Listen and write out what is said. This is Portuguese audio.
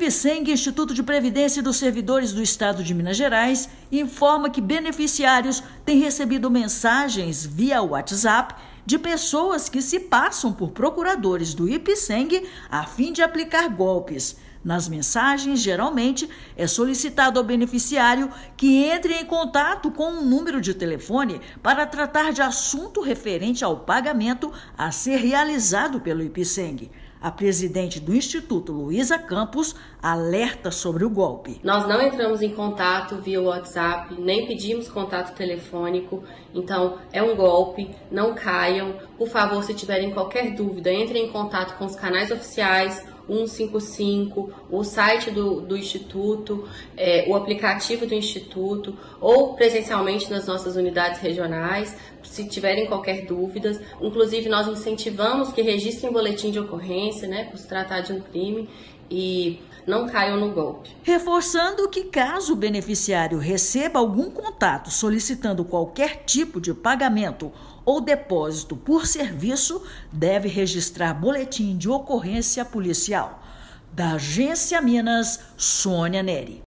IPSENG, Instituto de Previdência dos Servidores do Estado de Minas Gerais, informa que beneficiários têm recebido mensagens via WhatsApp de pessoas que se passam por procuradores do IPSENG a fim de aplicar golpes. Nas mensagens, geralmente, é solicitado ao beneficiário que entre em contato com um número de telefone para tratar de assunto referente ao pagamento a ser realizado pelo IPSENG. A presidente do Instituto, Luísa Campos, alerta sobre o golpe. Nós não entramos em contato via WhatsApp, nem pedimos contato telefônico, então é um golpe, não caiam. Por favor, se tiverem qualquer dúvida, entrem em contato com os canais oficiais, 155, o site do Instituto, o aplicativo do Instituto ou presencialmente nas nossas unidades regionais, se tiverem qualquer dúvida. Inclusive, nós incentivamos que registrem boletim de ocorrência, por se tratar de um crime, e não caiam no golpe. Reforçando que caso o beneficiário receba algum contato solicitando qualquer tipo de pagamento ou depósito por serviço, deve registrar boletim de ocorrência policial. Da Agência Minas, Sônia Neri.